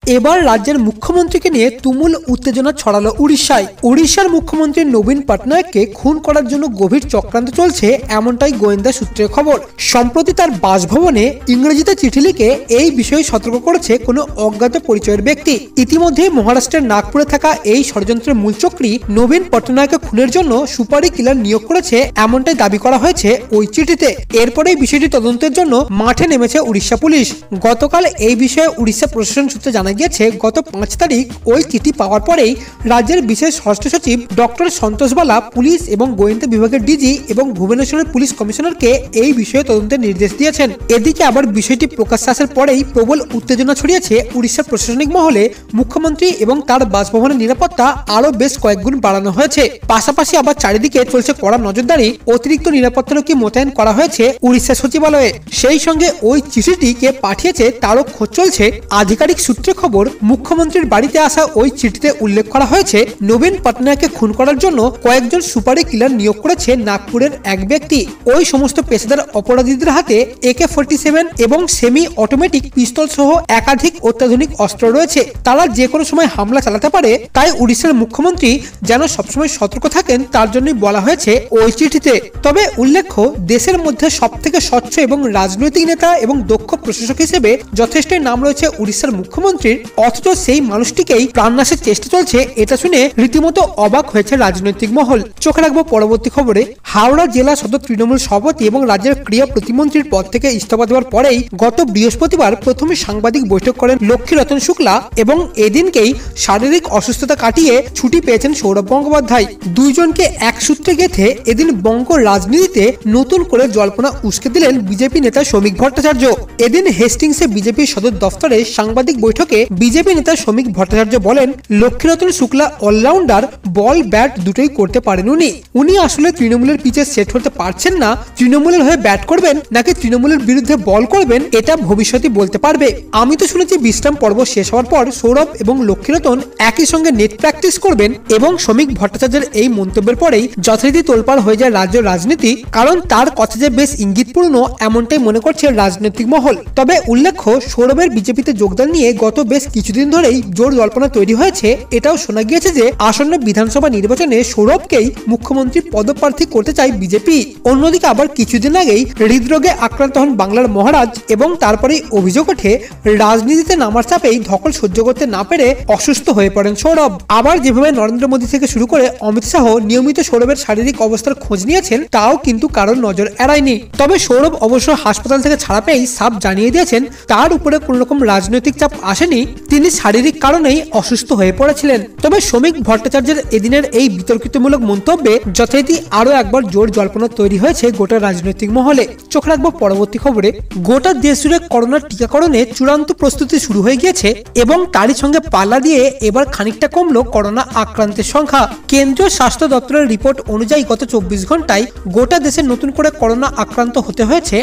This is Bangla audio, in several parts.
এবার রাজ্যের মুখ্যমন্ত্রীকে নিয়ে তুমুল উত্তেজনা ছড়ালো উড়িষ্যায়। উড়িষ্যার মুখ্যমন্ত্রী নবীন পটনায়ককে খুন করার জন্য গভীর চক্রান্ত চলছে, এমনটাই গোয়েন্দা সূত্রের খবর। সম্প্রতি তার বাসভবনে ইংরেজিতে চিঠি লিখে এই বিষয়ে সতর্ক করেছে কোনো অজ্ঞাত পরিচয়ের ব্যক্তি। ইতিমধ্যে মহারাষ্ট্রের নাগপুরে থাকা এই ষড়যন্ত্রের মূলচক্রী নবীন পটনায়ককে খুনের জন্য সুপারি কিলার নিয়োগ করেছে, এমনটাই দাবি করা হয়েছে ওই চিঠিতে। এরপরেই বিষয়টি তদন্তের জন্য মাঠে নেমেছে উড়িষ্যা পুলিশ। গতকাল এই বিষয়ে উড়িষ্যা প্রশাসন সূত্রে জানা গিয়েছে, গত 5 তারিখ ওই চিঠি পাওয়ার পরেই রাজ্যের বিশেষ ষষ্ঠ সচিব ডক্টর সন্তোষ বালা পুলিশ এবং গোয়েন্দা বিভাগের ডিজি এবং ভুবনেশ্বরের পুলিশ কমিশনারকে এই বিষয়ে তদন্তের নির্দেশ দিয়েছেন। এদিকে আবার বিষয়টি প্রকাশ্যে আসার পরেই প্রবল উত্তেজনা ছড়িয়েছে উড়িষ্যার প্রশাসনিক মহলে। মুখ্যমন্ত্রী এবং তার বাসভবনের নিরাপত্তা আরো বেশ কয়েকগুণ বাড়ানো হয়েছে। পাশাপাশি আবার চারিদিকে চলছে কড়া নজরদারি। অতিরিক্ত নিরাপত্তারক্ষী মোতায়েন করা হয়েছে উড়িষ্যা সচিবালয়ে। সেই সঙ্গে ওই চিঠিটি কে পাঠিয়েছে তারও খোঁজ চলছে। আধিকারিক সূত্রে খবর, মুখ্যমন্ত্রীর বাড়িতে আসা ওই চিঠিতে উল্লেখ করা হয়েছে, নবীন পটনায়ককে খুন করার জন্য কয়েকজন সুপারি কিলার নিয়োগ করেছে নাগপুরের এক ব্যক্তি। ওই সমস্ত পেশাদার অপরাধীদের হাতে AK-47 এবং সেমি অটোমেটিক পিস্তল সহ একাধিক অত্যাধুনিক অস্ত্র রয়েছে। তারা যে কোনো সময় হামলা চালাতে পারে। তাই উড়িষ্যার মুখ্যমন্ত্রী যেন সবসময় সতর্ক থাকেন, তার জন্যই বলা হয়েছে ওই চিঠিতে। তবে উল্লেখ্য, দেশের মধ্যে সবথেকে স্বচ্ছ এবং রাজনৈতিক নেতা এবং দক্ষ প্রশাসক হিসেবে যথেষ্ট নাম রয়েছে উড়িষ্যার মুখ্যমন্ত্রীর, অথচ সেই মানুষটিকেই প্রাণনাশের চেষ্টা চলছে। এটা শুনে রীতিমতো অবাক হয়েছে রাজনৈতিক মহল। চোখে রাখবো পরবর্তী খবরে। হাওড়া জেলা সদর তৃণমূল সভাপতি এবং রাজ্যের ক্রীড়া প্রতিমন্ত্রীর পদ থেকে ইস্তফা দেওয়ার পরেই গত বৃহস্পতিবার প্রথমে সাংবাদিক বৈঠক করেন লক্ষ্মীরতন শুক্লা এবং এদিনকেই শারীরিক অসুস্থতা কাটিয়ে ছুটি পেয়েছেন সৌরভ গঙ্গোপাধ্যায়। দুইজনকে এক সূত্রে গেঁথে এদিন বঙ্গ রাজনীতিতে নতুন করে জল্পনা উস্কে দিলেন বিজেপি নেতা শ্রমিক ভট্টাচার্য। এদিন হেস্টিংসে বিজেপির সদর দফতরে সাংবাদিক বৈঠকে বিজেপি নেতা শ্রমিক ভট্টাচার্য বলেন, Laxmi Ratan Shukla allrounder, ball bat দুটোই করতে পারেন উনি আসলে তৃণমূলের পিচে সেট হতে পারছেন না। তৃণমূলের হয়ে ব্যাট করবেন নাকি তৃণমূলের বিরুদ্ধে বল করবেন, এটা ভবিষ্যতে বলতে পারবে। আমি তো শুনেছি বিশ্রাম পর্ব শেষ হওয়ার পর সৌরভ এবং লক্ষ্মীরতন একই সঙ্গে নেট প্র্যাকটিস করবেন। এবং শ্রমিক ভট্টাচার্যের এই মন্তব্যের পরেই যথারীতি তোলপাড় হয়ে যায় রাজ্য রাজনীতি, কারণ তার কথা যে বেশ ইঙ্গিতপূর্ণ এমনটাই মনে করছে রাজনৈতিক মহল। তবে উল্লেখ্য, সৌরভের বিজেপিতে যোগদান নিয়ে গত বেশ কিছুদিন ধরেই জোর জল্পনা তৈরি হয়েছে। এটাও শোনা গিয়েছে যে আসন্ন বিধানসভা নির্বাচনে সৌরভকেই মুখ্যমন্ত্রী পদপ্রার্থী করতে চায় বিজেপি। অন্যদিকে আবার কিছুদিন আগেই হৃদরোগে আক্রান্ত হন বাংলার মহারাজ এবং তারপরেই অভিযোগ ওঠে রাজনীতিতে নামার চাপেই ধকল সহ্য করতে না পেরে অসুস্থ হয়ে পড়েন সৌরভ। আবার যেভাবে নরেন্দ্র মোদী থেকে শুরু করে অমিত শাহ নিয়মিত সৌরভের শারীরিক অবস্থার খোঁজ নিয়েছেন, তাও কিন্তু কারোর নজর এড়ায়নি। তবে সৌরভ অবশ্য হাসপাতাল থেকে ছাড়া পেয়েই সাফ জানিয়ে দিয়েছেন তার উপরে কোন রকম রাজনৈতিক চাপ আসেনি, তিনি শারীরিক কারণেই অসুস্থ হয়ে পড়েছিলেন। তবে শ্রমিক ভট্টাচার্যের এদিনের এই বিতর্কিতমূলক মন্তব্যে যথারীতি আরো একবার জোর জল্পনা তৈরি হয়েছে গোটা রাজনৈতিক মহলে। চোখ রাখবো পরবর্তী খবরে। গোটা দেশ জুড়ে করোনার টিকাকরণে চূড়ান্ত প্রস্তুতি শুরু হয়ে গিয়েছে এবং তারই সঙ্গে পাল্লা দিয়ে এবার খানিকটা কমলো করোনা আক্রান্তের সংখ্যা। কেন্দ্রীয় স্বাস্থ্য দপ্তরের রিপোর্ট অনুযায়ী গত 24 ঘন্টায় গোটা দেশে নতুন করে করোনা আক্রান্ত হতে হয়েছে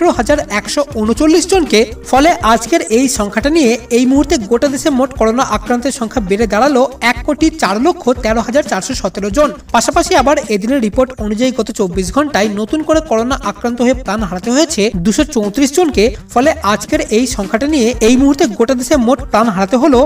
18,139 জনকে। ফলে আজকের এই সংখ্যাটা নিয়ে এই মুহূর্তে গোটা দেশে মোট করোনা আক্রান্তের সংখ্যা বেড়ে দাঁড়ালো 1,04,13,417 জন। পাশাপাশি আবার এদিনের রিপোর্ট অনুযায়ী গত 24 ঘন্টায় নতুন করে করোনা আক্রান্ত হয়ে প্রাণ হারাতে হয়েছে 234 জনকে। ফলে আজকের এই সংখ্যাটা নিয়ে এই মুহূর্তে গোটা দেশে মোট প্রাণ হারাতে হলো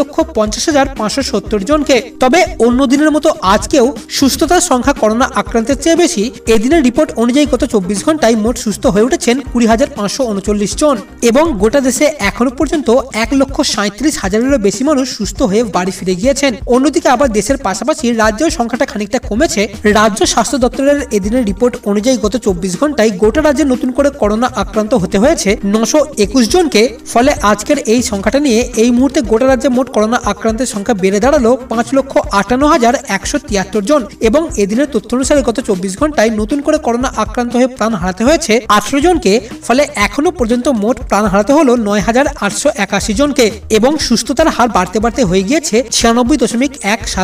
1,50,570 জনকে। তবে অন্য দিনের মতো আজকেও সুস্থতার সংখ্যা করোনা আক্রান্তের চেয়ে বেশি। এদিনের রিপোর্ট অনুযায়ী গত 24 ঘন্টায় মোট সুস্থ হয়ে উঠেছেন 20,539 জন এবং গোটা দেশে এখনো পর্যন্ত 1,37,000-এরও বেশি মানুষ সুস্থ হয়ে বাড়ি ফিরে গিয়েছেন। অন্যদিকে আবার দেশের পাশাপাশি রাজ্যের সংখ্যাটা খানিকটা কমেছে। রাজ্য স্বাস্থ্য দপ্তরের এদিনের রিপোর্ট অনুযায়ী গত 24 ঘন্টায় গোটা রাজ্যে নতুন করে করোনা আক্রান্ত হতে হয়েছে 921 জনকে। ফলে আজকের এই সংখ্যাটা নিয়ে এই মুহূর্তে গোটা রাজ্যে মোট করোনা আক্রান্তের সংখ্যা বেড়ে দাঁড়ালো 5,58,173 জন এবং এদিনের তথ্য অনুসারে গত 24 ঘন্টায় নতুন করে করোনা আক্রান্ত হয়ে প্রাণ হারাতে হয়েছে 18 জনকে। ফলে এখনো পর্যন্ত মোট প্রাণ হারাতে হলো 9,881 জনকে এবং সুস্থতার হার বাড়তে বাড়তে হয়ে গিয়েছে 96.17%।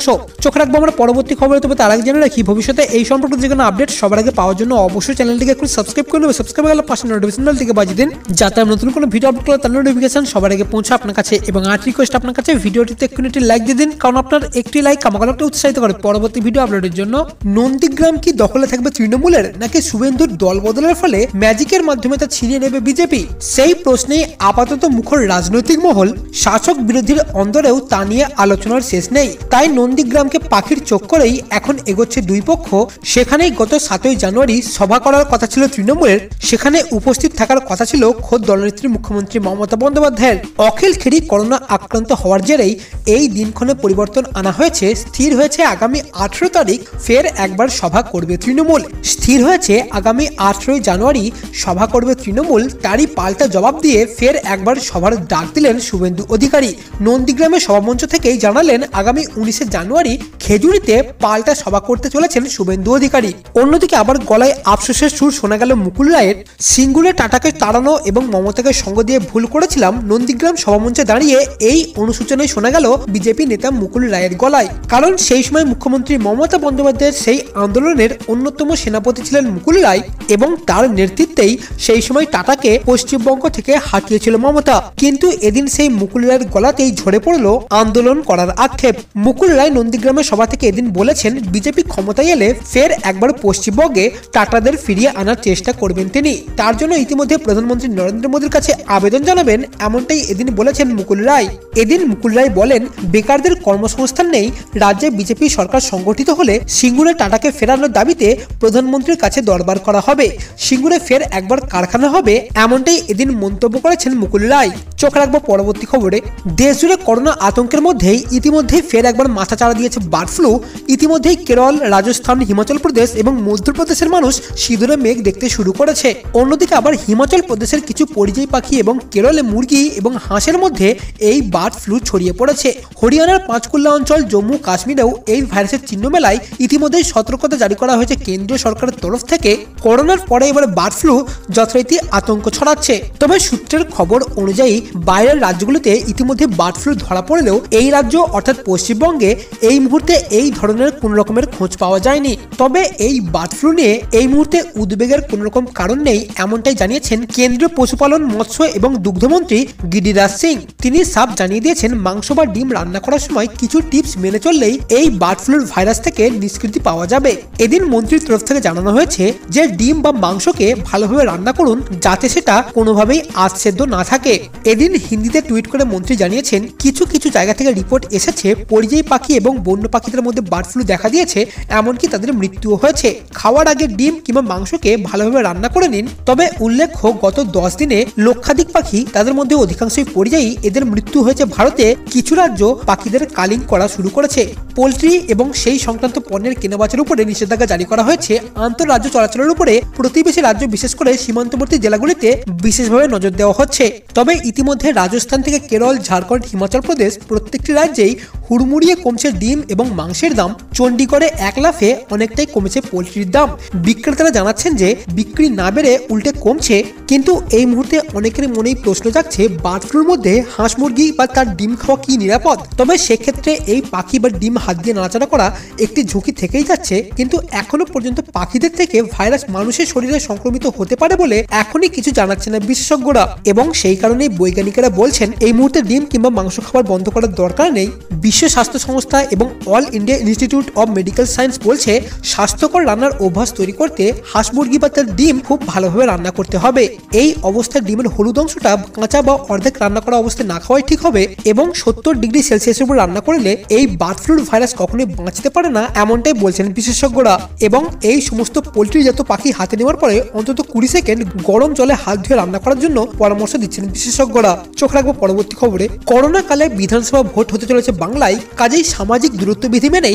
চোখ রাখবো আমরা পরবর্তী খবরে। তবে তার আগে জেনে রাখি, ভবিষ্যতে এই সম্পর্কে যে কোনো আপডেট সবার আগে পাওয়ার জন্য অবশ্যই চ্যানেলটিকে একটু সাবস্ক্রাইব করে নেবে। সাবস্ক্রাইব করলে পাশে নোটিফিকেশন বেল থেকে বাজিয়ে দিন, যাতে আমি নতুন কোনো ভিডিও আপলোড করলে তার নোটিফিকেশন সবার আগে পৌঁছে আপনার কাছে। এবং আর রিকোয়েস্ট আপনার কাছে, ভিডিওটিতে একটি লাইক দিয়ে দিন, কারণ আপনার একটি লাইক আমাকে অনেকটা উৎসাহিত করে পরবর্তী ভিডিও আপলোডের জন্য। নন্দীগ্রাম কি দখলে থাকবে তৃণমূলের, নাকি শুভেন্দুর দল বদলের ফলে ম্যাজিকের মাধ্যমে তা ছিনিয়ে নেবে বিজেপি? সেই প্রশ্নে আপাতত মুখর রাজনৈতিক মহল, শাসক বিরোধীর অন্দরেও তা নিয়ে আলোচনার শেষ নেই। তাই নন্দীগ্রামকে পাখির চোখ করেই এখন এগোচ্ছে দুই পক্ষ। সেখানেই গত 7ই জানুয়ারি সভা করার কথা ছিল তৃণমূলের, সেখানে উপস্থিত থাকার কথা ছিল খোদ দলনেত্রী মুখ্যমন্ত্রী মমতা বন্দ্যোপাধ্যায়ের। অখিল খেরি করোনা আক্রান্ত হওয়ার জেরেই এই দিনক্ষণে পরিবর্তন আনা হয়েছে। স্থির হয়েছে আগামী 18 তারিখ ফের একবার সভা করবে তৃণমূল। স্থির হয়েছে আগামী 18 জানুয়ারি সভা করবে তৃণমূল। তারই পাল্টা জবাব দিয়ে ফের একবার সভার ডাক দিলেন শুভেন্দু অধিকারী। নন্দীগ্রামের সভামঞ্চ থেকেই জানালেন আগামী 19 জানুয়ারি খেজুরিতে পাল্টা সভা করতে চলেছেন শুভেন্দু অধিকারী। অন্যদিকে আবার গলায় আফসোসের সুর শোনা গেল মুকুল রায়ের। সিঙ্গুরে টাটাকে তাড়ানো এবং মমতাকে সঙ্গ দিয়ে ভুল করেছিলাম, নন্দীগ্রাম সভামঞ্চে দাঁড়িয়ে এই অনুশোচনায় শোনা গেল বিজেপি নেতা মুকুল রায়ের গলায়। কারণ সেই সময় মুখ্যমন্ত্রী মমতা বন্দ্যোপাধ্যায়ের সেই আন্দোলনের অন্যতম সেনাপতি ছিলেন মুকুল রায়, এবং তার নেতৃত্বেই সেই সময় টাটাকে পশ্চিমবঙ্গ থেকে হাঁটিয়েছিল মমতা। কিন্তু এদিন সেই মুকুল রায়ের গলাতেই ঝরে পড়ল আন্দোলন করার আক্ষেপ। মুকুল রায় নন্দীগ্রামের সভা থেকে এদিন বলেছেন, বিজেপি ক্ষমতায় এলে ফের একবার পশ্চিমবঙ্গে টাটাদের ফিরিয়ে আনার চেষ্টা করবেন তিনি। তার জন্য ইতিমধ্যে প্রধানমন্ত্রী নরেন্দ্র মোদীর কাছে আবেদন জানাবেন, এমনটাই এদিন বলেছেন মুকুল রায়। এদিন মুকুল রায় বলেন, বেকারদের কর্মসংস্থান নেই, রাজ্যে বিজেপি সরকার সংগঠিত হলে সিঙ্গুরে টাটাকে ফেরানোর দাবিতে প্রধানমন্ত্রীর কাছে দরবার করা হবে, সিঙ্গুরে ফের একবার কারখানা হবে, এমনটাই এদিন মন্তব্য করেছেন মুকুল রায়। চোখ রাখবো পরবর্তী খবরে। দেশজুড়ে করোনা আতঙ্কের মধ্যেই ইতিমধ্যেই ফের একবার মাথা চাড়া দিয়েছে বার্ড ফ্লু। ইতিমধ্যেই কেরল, রাজস্থান, হিমাচল প্রদেশ এবং মধ্যপ্রদেশের মানুষ সিঁদুরে মেঘ দেখতে শুরু করেছে। অন্যদিকে আবার হিমাচল প্রদেশের কিছু পরিযায়ী পাখি এবং কেরলে মুরগি এবং হাঁসের মধ্যে এই বার্ড ফ্লু ছড়িয়ে পড়েছে। হরিয়ানার পাঁচকুল্লা অঞ্চল, জম্মু কাশ্মীরেও এই ভাইরাসের চিহ্ন মেলায় ইতিমধ্যেই সতর্কতা জারি করা হয়েছে কেন্দ্রীয় সরকারের তরফ থেকে। করোনার পরে এবার বার্ড ফ্লু যথারীতি আতঙ্ক ছড়াচ্ছে। তবে সূত্রের খবর অনুযায়ী বাইরের রাজ্যগুলিতে ইতিমধ্যে বার্ড ফ্লু ধরা পড়লেও এই রাজ্য অর্থাৎ পশ্চিমবঙ্গে এই মুহূর্তে এই ধরনের কোন রকমের খোঁজ পাওয়া যায়নি। তবে এই বার্ড ফ্লু নিয়ে এই মুহূর্তে উদ্বেগের কোন রকম কারণ নেই, এমনটাই জানিয়েছেন কেন্দ্রীয় পশুপালন, মৎস্য এবং দুগ্ধমন্ত্রী গিরিরাজ সিং। তিনি সাফ জানিয়ে দিয়েছেন, মাংস বা ডিম রান্না করার সময় কিছু টিপস মেনে চললেই এই বার্ড ফ্লুর ভাইরাস থেকে নিষ্কৃতি পাওয়া যাবে। এদিন মন্ত্রীর তরফ থেকে জানানো হয়েছে যে ডিম বা মাংসকে ভালোভাবে রান্না করুন, যাতে সেটা কোনোভাবেই আধসেদ্ধ না থাকে। এদিন হিন্দিতে টুইট করে মন্ত্রী জানিয়েছেন, কিছু কিছু জায়গা থেকে রিপোর্ট এসেছে পরিযায়ী পাখি এবং বন্য পাখিদের মধ্যে বার্ড ফ্লু দেখা দিয়েছে, এমনকি তাদের মৃত্যুও হয়েছে। খাওয়ার আগে ডিম কিংবা মাংসকে ভালোভাবে রান্না করে নিন। তবে উল্লেখ্য, গত 10 দিনে লক্ষাধিক পাখি, তাদের মধ্যে অধিকাংশই পরিযায়ী, এদের মৃত্যু হয়েছে ভারতে। কিছু রাজ্য পাখিদের কালিং করা শুরু করেছে। পোল্ট্রি এবং সেই সংক্রান্ত পণ্যের কেনাবেচার উপরে নিষেধাজ্ঞা জারি করা হয়েছে। আন্তঃরাজ্য চলাচলের উপরে প্রতিবেশী রাজ্য, বিশেষ করে সীমান্তবর্তী জেলাগুলিতে বিশেষভাবে নজর দেওয়া হচ্ছে। তবে ইতিমধ্যে রাজস্থান থেকে কেরল, ঝাড়খণ্ড, হিমাচল প্রদেশ প্রত্যেকটি রাজ্যেই হুড়মুড়িয়ে কমছে ডিম এবং মাংসের দাম। চণ্ডীগড়ে এক লাফে অনেকটাই কমেছে পোল্ট্রির দাম। বিক্রেতারা জানাচ্ছেন যে বিক্রি না বেড়ে উল্টে কমছে। কিন্তু এই মুহূর্তে অনেকের মনেই প্রশ্ন জাগছে, বার্ড ফ্লুর মধ্যে হাঁস মুরগি বা তার ডিম খাওয়া কি নিরাপদ? তবে সেক্ষেত্রে এই পাখি বা ডিম হাত দিয়ে নাড়াচাড়া করা একটি ঝুঁকি থেকেই যাচ্ছে। কিন্তু এখনো পর্যন্ত পাখিদের থেকে ভাইরাস মানুষের শরীরে সংক্রমিত হতে পারে বলে এখনই কিছু জানাচ্ছে না বিশেষজ্ঞরা। এবং সেই কারণেই বৈজ্ঞানিকেরা বলছেন, এই মুহূর্তে ডিম কিংবা মাংস খাবার বন্ধ করার দরকার নেই। বিশ্ব স্বাস্থ্য সংস্থা এবং all India institute of medical science বলছে, স্বাস্থ্যকর রান্নার অভ্যাস তৈরি করতে হাঁস মুরগি বা তার ডিম খুব ভালোভাবে রান্না করতে হবে। এই অবস্থায় ডিমের হলুদ অংশটা কাঁচা বা অর্ধেক রান্না করা অবস্থায় না খাওয়াই ঠিক হবে। এবং 70 ডিগ্রি সেলসিয়াসের উপর রান্না করলে এই বার্ড ফ্লুর ভাইরাস কখনোই বাঁচতে পারে না, এমনটাই বলছেন বিশেষজ্ঞরা। এবং এই সমস্ত পোল্ট্রি জাত পাখি হাতে নেওয়ার পরে অন্তত 20 সেকেন্ড গরম জলে হাত ধুয়ে রান্না করার জন্য পরামর্শ দিচ্ছেন বিশেষজ্ঞরা। চোখ রাখবো পরবর্তী খবরে। করোনা কালে বিধানসভা ভোট হতে চলেছে বাংলায়, কাজেই সামাজিক দূরত্ব বিধি মেনেই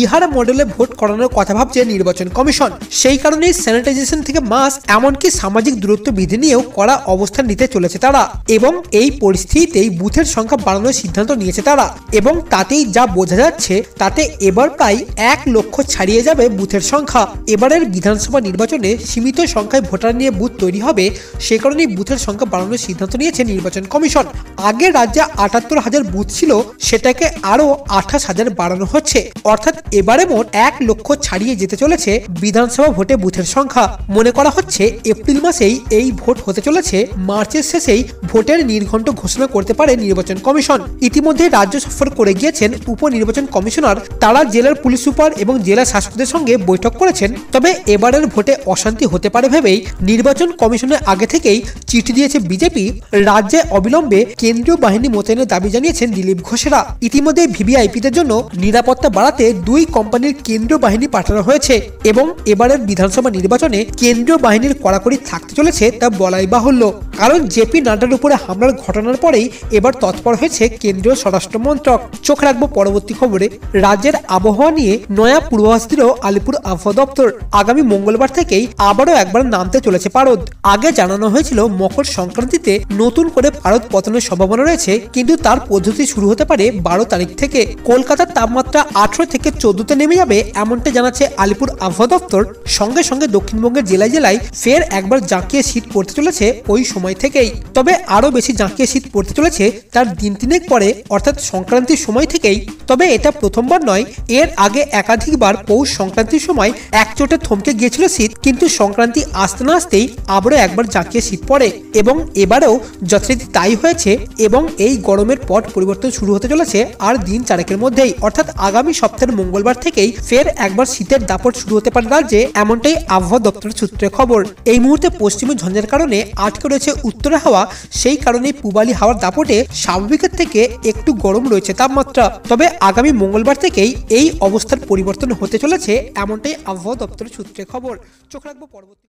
বিহার মডেলে ভোট করানোর কথা ভাবছে নির্বাচন কমিশন। সেই কারণেই স্যানিটাইজেশন থেকে মাস্ক এমনকি সামাজিক দূরত্ব বিধি নিয়েও কড়া অবস্থান নিতে চলেছে তারা। এবং এই পরিস্থিতিতেই বুথের সংখ্যা বাড়ানোর সিদ্ধান্ত নিয়েছে তারা। এবং তাতেই যা বোঝা যাচ্ছে তাতে এবার প্রায় 1 লক্ষ ছাড়িয়ে যাবে বুথের সংখ্যা। এবারের বিধানসভা নির্বাচনে সীমিত সংখ্যায় ভোটার নিয়ে বুথ তৈরি হবে, সে কারণেই বুথের সংখ্যা বাড়ানোর সিদ্ধান্ত নিয়েছে নির্বাচন কমিশন। আগে রাজ্যে 78,000 বুথ ছিল, সেটাকে আরো 28,000 বাড়ানো হচ্ছে। অর্থাৎ এবারে মোট 1 লক্ষ ছাড়িয়ে যেতে চলেছে বিধানসভা ভোটে বুথের সংখ্যা। মনে করা হচ্ছে এপ্রিল মাসেই এই ভোট হতে চলেছে, মার্চের শেষেই ভোটের নির্ঘণ্ট ঘোষণা করতে পারে নির্বাচন কমিশন। ইতিমধ্যে রাজ্য সফর করে গিয়েছেন উপনির্বাচন কমিশনার। তারা জেলার পুলিশ সুপার এবং জেলা শাসকদের সঙ্গে বৈঠক করেছেন। তবে এবারের ভোটে অশান্তি হতে পারে ভেবেই নির্বাচন কমিশনের আগে থেকেই চিঠি দিয়েছে বিজেপি। রাজ্যে অবিলম্বে কেন্দ্রীয় বাহিনী মোতায়েনের দাবি জানিয়েছেন দিলীপ ঘোষেরা। ইতিমধ্যে ভিভিআইপিদের জন্য নিরাপত্তা বাড়াতে 2 কোম্পানির কেন্দ্রীয় বাহিনী পাঠানো হয়েছে এবং এবারের বিধানসভা নির্বাচনে কেন্দ্রীয় বাহিনীর কড়াকড়ি থাকতে চলেছে তা বলাই বাহুল্য। কারণ জেপি নাড্ডার উপরে হামলার ঘটনার পরেই এবার তৎপর হয়েছে কেন্দ্রীয় স্বরাষ্ট্র মন্ত্রক। চোখ রাখবো পরবর্তী খবরে। রাজ্যের আবহাওয়া নিয়ে নয়া পূর্বাভাস দিল আলিপুর আবহাওয়া দপ্তর। আগামী মঙ্গলবার থেকেই আবারও একবার নামতে চলেছে পারদ। আগে জানানো হয়েছিল মকর সংক্রান্তিতে নতুন করে পারদ পতনের সম্ভাবনা রয়েছে, কিন্তু তার পদ্ধতি শুরু হতে পারে 12 তারিখ থেকে। কলকাতার তাপমাত্রা 18 থেকে 14তে নেমে যাবে, এমনটা জানাচ্ছে আলিপুর আবহাওয়া দপ্তর। সঙ্গে সঙ্গে দক্ষিণবঙ্গের জেলায় জেলায় ফের একবার জাঁকিয়ে শীত পড়তে চলেছে ওই সময় থেকেই। তবে আরো বেশি জাঁকিয়ে শীত পড়তে চলেছে তার দিন 3 পরে, অর্থাৎ সংক্রান্তির সময় থেকেই। তবে এটা প্রথমবার নয়, এর আগে একাধিকবার পৌষ সংক্রান্তির সময় একচোটে থমকে গিয়েছিল শীত, কিন্তু সংক্রান্তি আসতে না আসতেই আবারও একবার জাঁকিয়ে শীত পড়ে এবং এবারেও যথারীতি তাই হয়েছে। এবং এই গরমের পট পরিবর্তন শুরু হতে চলেছে আর দিন 4 মধ্যেই, অর্থাৎ আগামী সপ্তাহের মঙ্গলবার থেকেই ফের একবার শীতের দাপট শুরু হতে পারে রাজ্যে, এমনটাই আবহাওয়া দপ্তরের সূত্রে খবর। এই মুহূর্তে পশ্চিমী ঝঞ্ঝার কারণে আটকে রয়েছে উত্তরে হাওয়া, সেই কারণে পূবালি হাওয়ার দাপটে স্বাভাবিকের থেকে একটু গরম রয়েছে তাপমাত্রা। তবে আগামী মঙ্গলবার থেকেই এই অবস্থার পরিবর্তন হতে চলেছে, এমনটাই আবহাওয়া দপ্তরের সূত্রে খবর। চোখ রাখবো পরবর্তী।